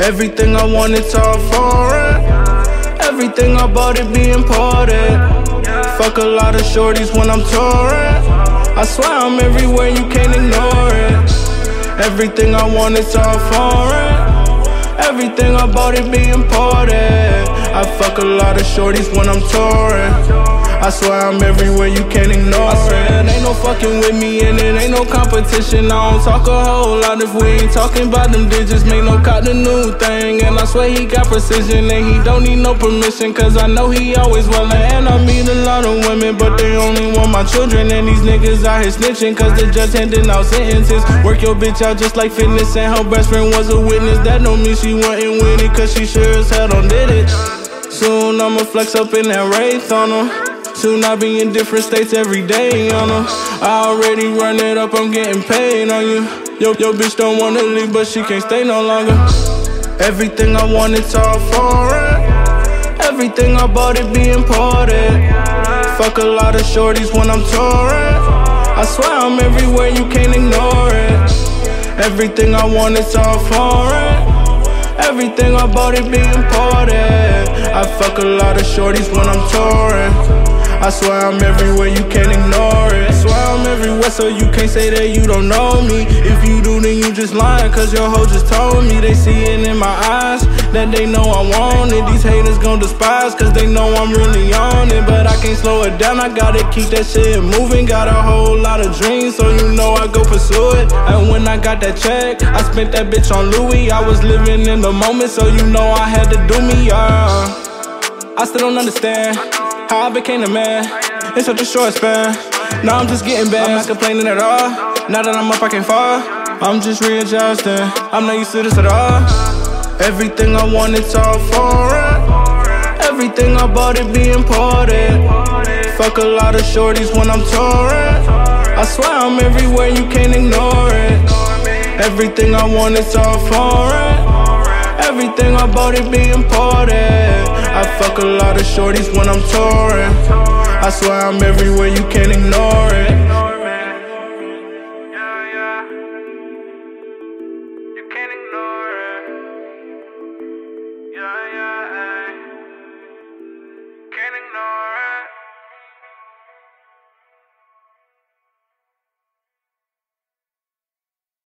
Everything I want, it's all foreign. Everything I bought, it be imported. Fuck a lot of shorties when I'm touring. I swear I'm everywhere, you can't ignore it. Everything I want, it's all foreign. Everything I bought, it be imported. I fuck a lot of shorties when I'm touring. I swear I'm everywhere, you can't ignore it. Ain't no fucking with me and it ain't no competition. I don't talk a whole lot if we ain't talking about them digits. Make no cop the new thing, and I swear he got precision. And he don't need no permission, cause I know he always willin'. And I meet a lot of women, but they only want my children. And these niggas out here snitching, cause the judge handing out sentences. Work your bitch out just like fitness, and her best friend was a witness. That don't mean she wasn't with it, cause she sure as hell done did it. Soon I'ma flex up in that Wraith on her. Soon I'll be in different states every day on her. I already run it up, I'm getting paid on you. Yo bitch don't wanna leave, but she can't stay no longer. Everything I want, it's all foreign. Everything I bought, it be imported. Fuck a lot of shorties when I'm touring. I swear I'm everywhere, you can't ignore it. Everything I want, it's all foreign. Everything I bought, it be imported. I fuck a lot of shorties when I'm touring. I swear I'm everywhere, you can't ignore it. I swear I'm everywhere, so you can't say that you don't know me. If you do, then you just lying, cause your hoe just told me. They see it in my eyes, that they know I want it. These haters gon' despise, cause they know I'm really on it. But I can't slow it down, I gotta keep that shit moving. Got a whole lot of dreams, so you know I go pursue it. And when I got that check, I spent that bitch on Louis. I was living in the moment, so you know I had to do me, I still don't understand how I became a man in such a short span. Now I'm just getting bad, I'm not complaining at all. Now that I'm up, I can't fall. I'm just readjusting, I'm not used to this at all. Everything I want, it's all foreign. Everything I bought, it be imported. Fuck a lot of shorties when I'm touring. I swear I'm everywhere, you can't ignore it. Everything I want, it's all foreign. Everything I bought, it be imported. I fuck a lot of shorties when I'm touring. I swear I'm everywhere, you can't ignore it. You can't ignore it.